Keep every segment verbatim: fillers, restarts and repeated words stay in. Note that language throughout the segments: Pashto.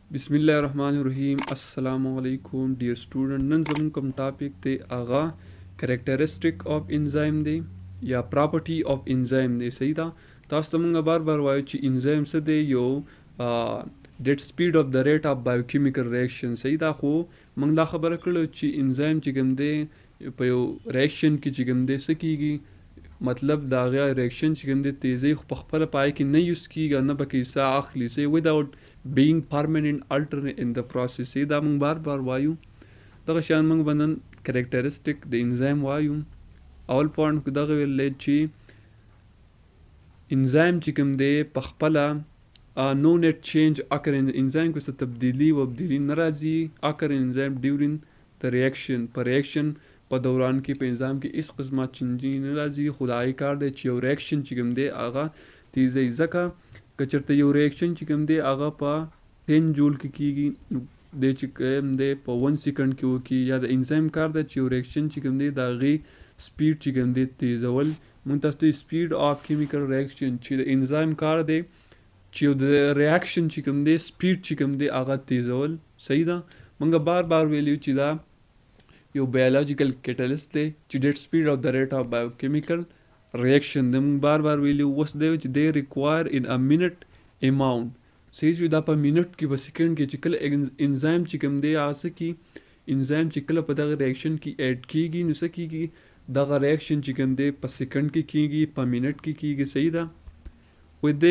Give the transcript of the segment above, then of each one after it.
बिस्मिल्लाहिर्रहमानिर्रहीम अस्सलामु अलैकुम डियर स्टूडेंट नन ज़मून कम टॉपिक ते आगा कैरेक्टरिस्टिक ऑफ एंजाइम दे या प्रॉपर्टी ऑफ एंजाइम दे सही था तास तमंगा बार बार वायो ची एंजाइम से दे यो डेट speed of the rate of biochemical reaction सही था खो मंगला खबर कलो ची एंजाइम चिगम दे पयो रिएक्शन की चिगम दे सकीगी मतलब दागा रिएक्शन चिगम दे तेज़े पखपल पाए कि नहीं यूज़ कीगा न बकी सा आखली से without being permanent alternate in the process sai da mung bar bar wayu daga shan mung banan characteristic the enzyme wayu awal point ku daga le chi enzyme chikum de pakhpala uh, no net change occur in the enzyme ko sa tabdili wa abdili narazi occur in enzyme during the reaction per reaction په دوران کې په انزام کې اس قسمه چنجي نه راځي خدای کار دی چې یو ریاکشن چې کوم دی هغه تیزه ځکه که چېرته یو ریاکشن چې کوم دی هغه په ټین جول کې کېږي دی چې کوم دی په ون سیکنډ کې وکړي یا د انزایم کار دی چې یو ریاکشن چې کوم دی د هغې سپیډ چې کوم دی تیزول موږ تاسو ته سپیډ آف کیمیکل ریاکشن چې د انزایم کار دی چې د ریاکشن چې کوم دی سپیډ چې کوم دی هغه تیزول صحیح ده موږ بار بار ویلیو چې دا یو بایولوژیکل کیټالیست دی چې ډیټ سپیډ اف د ریټ اف بایوکیمیکل ریاکشن د موږ بار بار ویلیو اوس دی چې دی ریکوایر ان ا منټ اماونٹ صحیح چې دا په منټ کې په سیکنډ کې چې کله انزایم چې کوم دی هغه کې انزایم چې کله په دغه ریاکشن کې ایډ کیږي نو څه کیږي دغه ریاکشن چې کوم دی په سیکنډ کې کیږي په منټ کې کیږي صحیح ده و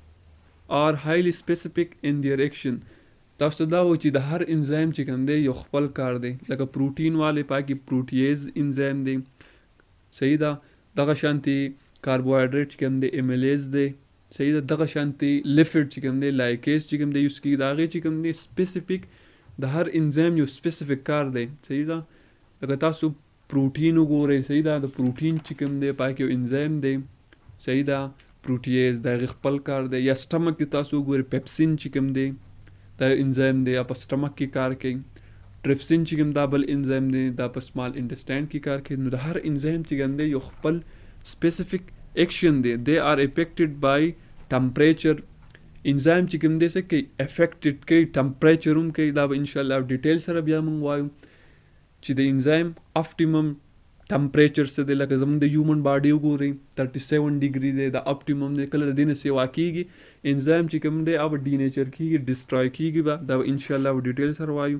دې آر هایلی سپیسیفیک ان دی ریاکشن تاسو ته دا و چې د هر انزایم چې کوم دی یو خپل کار دی لکه پروټین والے پاکي پروټیز انزایم دی صحیح ده دغه شانتي کاربوهایډریټ چې کوم دی امیلیز دی صحیح ده دغه شانتي لیپټ چې کوم دی لایکیز چې کوم دی یوز کیږي د هغې چې کوم دی سپیسیفیک د هر انزایم یو سپیسیفیک کار دی صحیح ده لکه تاسو پروټین وګورئ صحیح ده د پروټین چې کوم دی پاکي یو انزایم دی صحیح ده پروټیز د هغې خپل کار دی یا سټمک کې تاسو وګورئ پیپسین چې کوم دی دا انزایم دی یا په سټمک کې کار کوي ټریپسین چې کوم دا بل انزایم دی دا په سمال انټسټاین کې کار کوي نو د هر انزایم چې کوم دی یو خپل سپیسیفیک ایکشن دی دے آر افیکټډ بای ټمپریچر انزایم چې کوم دی څه کوي افیکټډ کوي ټمپریچر هم کوي دا به انشاءالله ډیټیل سره بیا موږ وایو چې د انزایم اپټیمم ټمپریچر څه دی لکه زموږ د هیومن باډي وګورئ تھرټي سیون ډیګري دی دا اپټیمم دی کله د دې نه سیوا کیږي انزایم چې کوم دی هغه ډینیچر کیږي ډسټروی کیږي به دا انشاءالله ډیټیل سره وایو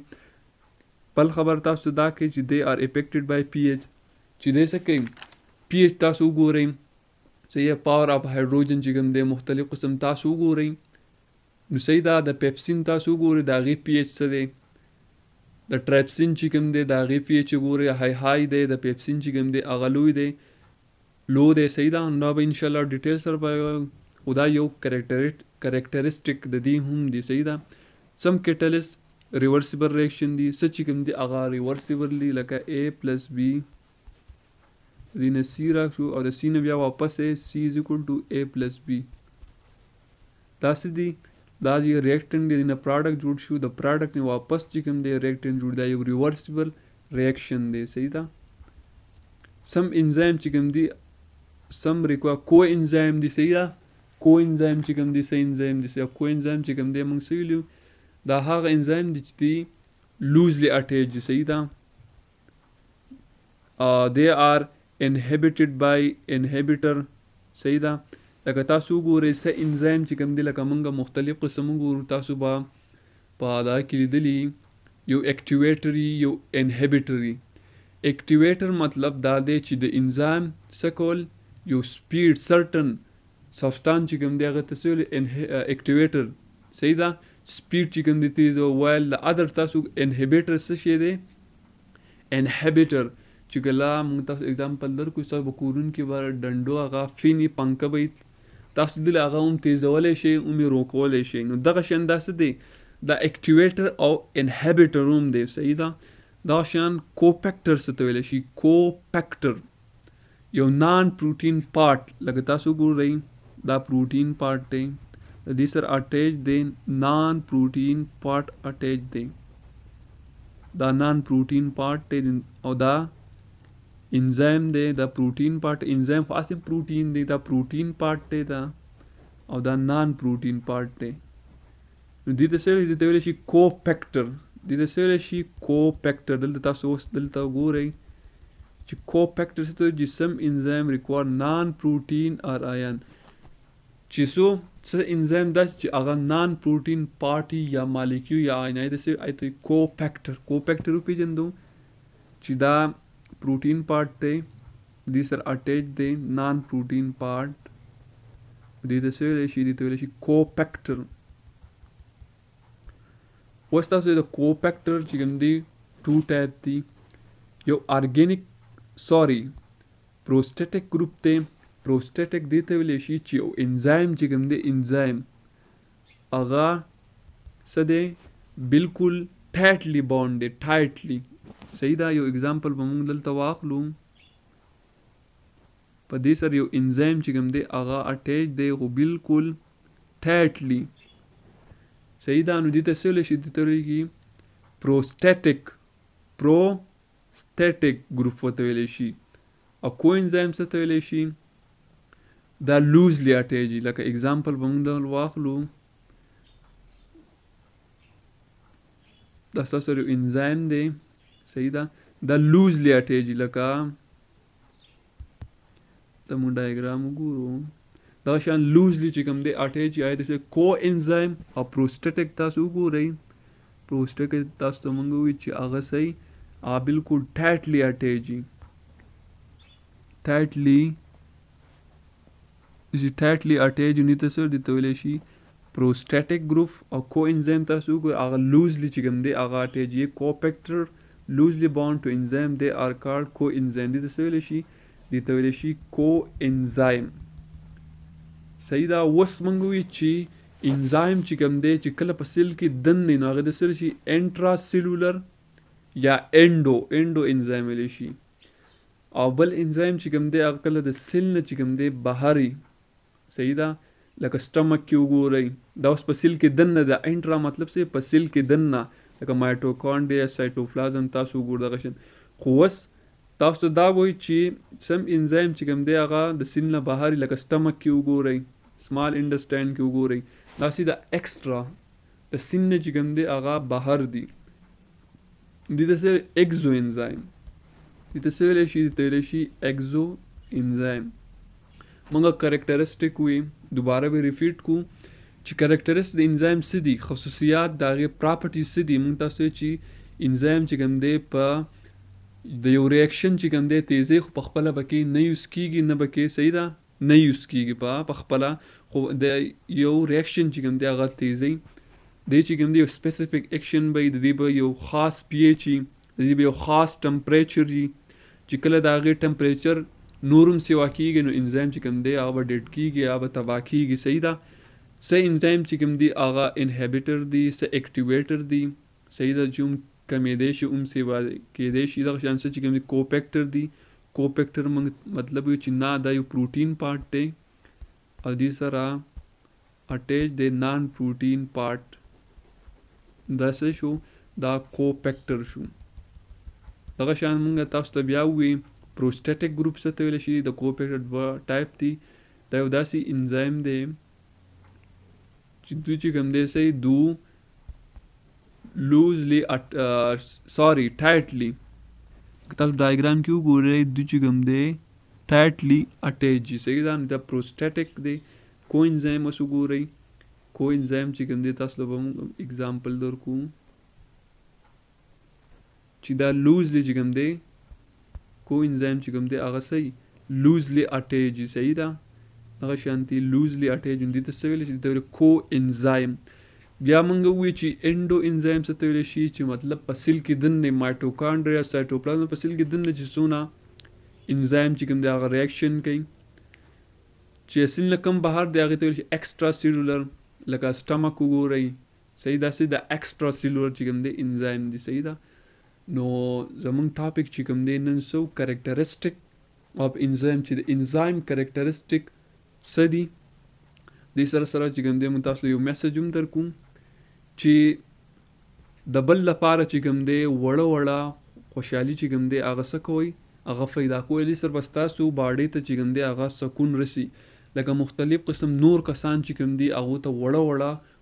بل خبر تاسو دا کوي چې دی آر افیکټډ بای پی ایچ چې دی څه کوي پی ایچ تاسو وګورئ صحیح پاور اف هایډروجن چې کوم دی مختلف قسم تاسو وګورئ نو صحیح دا د پیپسین تاسو وګورئ د هغې پی ایچ څه دی د ټریپسین چې کوم دی د هغې پی ایچ وګورئ های های دی د پیپسین چې کوم دی هغه لوی دی لو دی صحیح ده دا به انشاءالله ډیټیل سره به خو دا یو کریکټریسټک د دې هم دی صحیح ده سم کیټالیست ریورسیبل ریاکشن دی څه چې کوم دی هغه ریورسیبل دی لکه اے پلس بی د دې نه سی راکړو او د سی نه بیا واپس سی از اکول ټو اے پلس بی داسې دی دا چې ریاکټنټ دی نه پراډکټ جوړ شو د پراډکټ نه واپس چې کوم دی ریاکټنټ جوړ دی یو ریورسیبل ریاکشن دی صحیح ده سم انزایم چې کوم دی سم ریکوایر کو انزایم دی صحیح ده کو انزایم چې کوم دی صحیح انزایم دی صحیح کو انزایم چې کوم دی موږ څه ویلو دا هغه انزایم دی چې دی لوزلی اټیچ دی صحیح ده دے آر انهبیټډ بای انهبیټر صحیح ده لکه تاسو وګورئ څه انزایم چې کوم دی لکه موږ مختلف قسم وګورو تاسو به په دا کې لیدلي یو اکټیویټر یو انهبیټر اکټیویټر مطلب دا دی چې د انزایم څه کول یو سپیډ سرټن سبسټانس چې کوم دی هغه ته څه ویل اکټیویټر صحیح ده سپیډ چې کوم دی تیز وایل د ادر تاسو انهبیټر څه شی دی انهبیټر چې کله موږ تاسو اگزامپل درکړو تاسو به کورون کې به ډنډو هغه فیني پنکه به تاسو دل هغه هم تیزولی شئ هم یې روکولی شئ نو دغه شیان داسې دی دا اکټیویټر او انهبیټر هم دی صحیح ده دغه شیان کوپیکټر څه ته ویلی شي کوپیکټر یو نان پروټین پارټ لکه تاسو ګورئ دا پروټین پارټ دی د دې سره اټیچ دی نان پروټین پارټ اټیچ دی دا نان پروټین پارټ دی او دا انزایم دی دا پروټین پارټ انزایم خو اصل پروټین دی دا پروټین پارټ دی دا او دا نان پروټین پارټ دی نو دې ته څه ویلی دې ته ویلی شي کوپیکټر دې ته څه ویلی شي کوپیکټر دلته تاسو اوس دلته ګورئ چې کوپیکټر څه ته وایي چې سم انزایم ریکوار نان پروټین اور آیان چې څو څه انزایم داسې چې هغه نان پروټین پارټي یا مالیکیول یا آیان آی داسې آی ته کوپیکټر کوپیکټر وپېژندو چې دا پروټین پارټ دی دې سره اټیچ دی نان پروټین پارټ دې ته څه ویلی شي دې ته ویلی شي کوپیکټر اوس تاسو د کوپیکټر چې کوم دی ټو ټایپ دي یو ارګینک سوري پروسټیټک ګروپ دی پروسټیټک دې ته ویلی شي چې یو انزایم چې کوم دی انزایم هغه څه دی بالکل ټایټلی باونډ دی ټایټلی صحیح ده یو اگزامپل به موږ دلته واخلو په دې سره یو انزایم چې کوم دی هغه اټیچ دی خو بالکل ټایټلی صحیح ده نو دې ته څه ویلی شي دې ته ویلی پروسټیټک پروسټیټک ګروپ ورته ویلی شي او کو انزایم څه ته ویلی شي دا لوزلی اټیچ لکه اگزامپل به موږ دل واخلو دا ستاسو سره یو انزایم دی صحیح ده دا لوزلی اټیچ لکه ته موږ ډایګرام وګورو دغه شان لوزلی چې کوم دی اټیچ یا داسې کو انزایم او پروسټیټک تاسو وګورئ پروسټیټک تاسو ته موږ ووایو چې هغه صحیح هغه بالکل ټایټلی اټیچ ټایټلی چې ټایټلی اټیچ دې ته څه دې ته ویلی شي پروسټیټک ګروپ او کو انزایم تاسو وګورئ هغه لوزلی چې کوم دی هغه اټیچ یې کوپیکټر لوزلی باونډ ټو انزایم دی آر کالډ کو انزایم دې ته څه ویلی شي دې ته ویلی شي کو انزایم صحیح ده اوس موږ وایو چې انزایم چې کوم دی چې کله په سیل کې دننه نو هغه د څه شي انټرا سیلولر یا انډو انډو انزایم ویلی شي او بل انزایم چې کوم دی هغه کله د سیل نه چې کوم دی بهري صحیح ده لکه سټمک کې وګورئ دا اوس په سیل کې دننه د انټرا مطلب څه په سیل کې دننه لکه مایټوکانډریا سایټوپلازم تاسو وګورئ دغه شان خو اوس تاسو ته دا وایي چې سم انزایم چې کوم دی هغه د سیل نه بهري لکه سټمک کې وګورئ سمال انډسټاینډ کې وګورئ داسې د ایکسټرا د سیل نه چې کوم دی هغه بهر دي دې ته څه اګزو انزایم دې ته څه ویلی شي دې ته ویلی شي اګزو انزایم موږ کریکټرسټک وي دوباره به ریپیټ کو چې کریکټرسټ د انزایم څه دي خصوصیات د هغې پراپرټیز څه دي موږ تاسو چې انزایم چې کوم دی په د یو ریاکشن چې کوم دی تیزی خو په خپله پکې نه یوز کېږي نه پکې صحیح ده نه یوز کېږي په په خپله خو د یو ریاکشن چې کوم دی هغه تیزی دی چې کوم دی یو سپیسیفیک ایکشن به د دې به یو خاص پی ایچ وي د دې به یو خاص ټمپریچر وي چې کله د هغې ټمپریچر نورم سیوا کېږي نو انزایم چې کوم دی هغه به ډیډ کېږي هغه به تباه کېږي صحیح ده څه انزایم چې کوم دی هغه انهیبیټر دی څه ایکټیویټر دی صحیح ده چې هم کمیدی شي هم سیوا کېدی شي دغه شان څه چې کوم دی کوپیکټر دی کوپیکټر مطلب یو چې نه دا یو پروټین پارټ دی او دې سره اټیچ دی نان پروټین پارټ دا څه شو دا کوپیکټر شو دغه شان موږ تاسو ته بیا ووایو پروسټیټک ګروپ څه ته ویلی شي د کوپیکټر دوه ټایپ دي دا یو داسې انزایم دی چې دوی چې کوم دی صحیح دو لوزلی سوري ټایټلی تاسو ډایګرام کې وګورئ دوی چې کوم دی ټایټلی اټیچ دي صحیح ده دا پروسټیټک دی کو انزایم اوس وګورئ کو انزایم چې کوم دی تاسو ته به موږ اګزامپل درکو چې دا لوزلی چې کوم دی کو انزایم چې کوم دی هغه صحیح لوزلی اټیچ دي صحیح ده هغه شانتي لوزلی اټیچ دي ته څه ویلی شي ته کو انزایم بیا موږ ووایو چې انډو انزایم څه ته ویلی شي چې مطلب په سیل کې دننه مایټوکانډریا سایټوپلازم په سیل کې دننه چې څونه انزایم چې کوم دی هغه ریاکشن کوي چې سیل نه کم بهر دی هغې ته ویلی شي ایکسټرا سیلولر لکه سټمک وګورئ صحیح داسې د ایکسټرا سیلولر چې کوم دی انزایم دی صحیح ده نو زمونږ ټاپک چې کوم دی نن سو کریکټرسټک اف انزایم چې د انزایم کریکټرسټک څه دي دې سره سره چې کوم دی موږ تاسو یو میسج هم درکوم چې د بل لپاره چې کوم دی وړه وړه خوشحالي چې کوم دی هغه څه کوئ هغه پیدا کوئ دې سره بس تاسو باډۍ ته چې کوم دی هغه سکون رسي لکه مختلف قسم نور کسان چې کوم دی هغو ته وړه وړه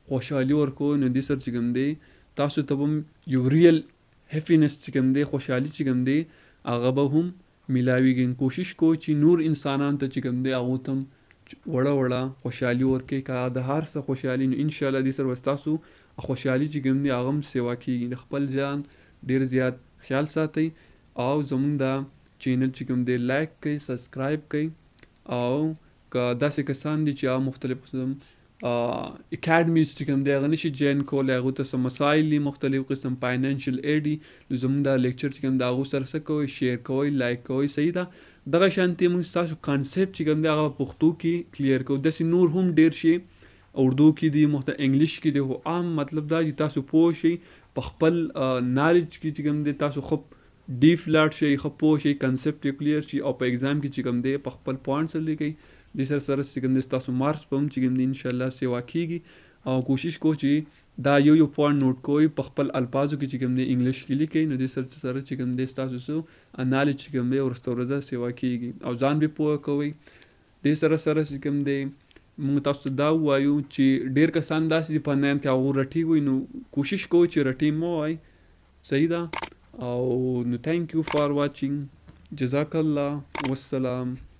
خوشحالي ورکوي، نو دې سره چې کوم دی تاسو ته به هم یو ریل هیپینس چې کوم دی خوشحالي چې کوم دی هغه به هم میلاویږي. کوشش کوئ چې نور انسانانو ته چې کوم دی هغو ته هم وړه وړه خوشحالي ورکوي. که د هر څه خوشحالي نو انشاءالله دې سره به ستاسو خوشحالي چې کوم دی هغه هم سیوا کېږي. د خپل ځان ډېر زیات خیال ساتئ او زمونږ دا چینل چې کوم دی لایک کړئ، سبسکرایب کړئ. او که داسې کسان دي چې هغه مختلف قسم اکیډمیز چې کوم دی هغه نشي جوین کولی، هغو ته څه مسایل دي مختلف قسم فاینانشل ایډ دي، نو زموږ دا لیکچر چې کوم دی هغو سره څه کوئ شیر کوئ لایک کوئ. صحیح ده. دغه شانتې موږ ستاسو کانسیپټ چې کوم دی هغه په پښتو کې کلیر کوو. داسې نور هم ډېر شي اردو کې دي، مختلف انګلیش کې دي، خو عام مطلب دا چې تاسو پوه شئ په خپل نالج کې چې کوم دی تاسو خو ډیپ لاړ شئ، ښه پوه شئ، کنسیپټ یې کلیر شي او په ایګزام کې چې کوم دی په خپل پوینټس لیکئ. دې سره سره چې کوم دی ستاسو مارکس به هم چې کوم دی انشاءالله سیوا کېږي. او کوشش کوو چې دا یو یو پوینټ نوٹ کوئ په خپل الفاظو کې چې کوم دی انګلیش کې لیکئ، نو دې سره سره چې کوم دی ستاسو څه نالج چې کوم دی ورسته ورځه سیوا کېږي او ځان به پوه کوئ. دې سره سره چې کوم دی موږ تاسو ته دا ووایو چې ډېر کسان داسې دي په نایم کې هغو رټي وي، نو کوشش کوئ چې رټي مه وای. صحیح ده. او نو تھینک یو فار واچینګ. جزاک الله. والسلام.